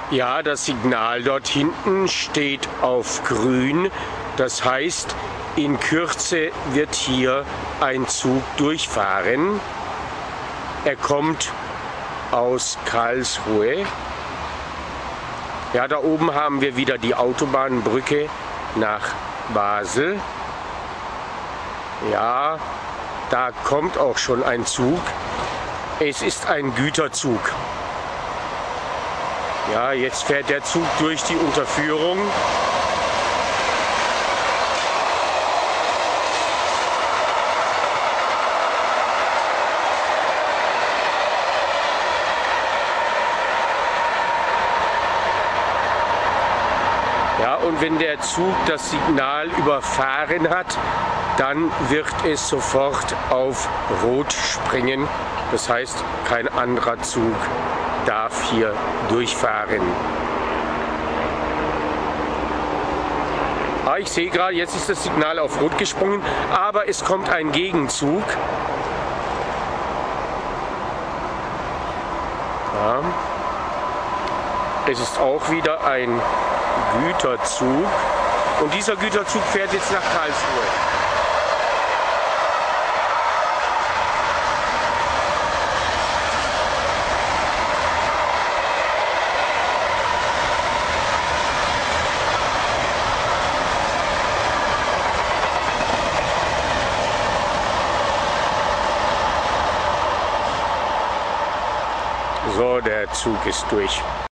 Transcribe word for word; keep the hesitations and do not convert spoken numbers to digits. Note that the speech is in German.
Ja, das Signal dort hinten steht auf grün. Das heißt, in Kürze wird hier ein Zug durchfahren. Er kommt aus Karlsruhe. Ja, da oben haben wir wieder die Autobahnbrücke nach Basel. Ja, da kommt auch schon ein Zug. Es ist ein Güterzug. Ja, jetzt fährt der Zug durch die Unterführung. Ja, und wenn der Zug das Signal überfahren hat, dann wird es sofort auf Rot springen. Das heißt, kein anderer Zug darf hier durchfahren. Ah, ich sehe gerade, jetzt ist das Signal auf Rot gesprungen, aber es kommt ein Gegenzug. Ja. Es ist auch wieder ein Güterzug und dieser Güterzug fährt jetzt nach Karlsruhe. So, der Zug ist durch.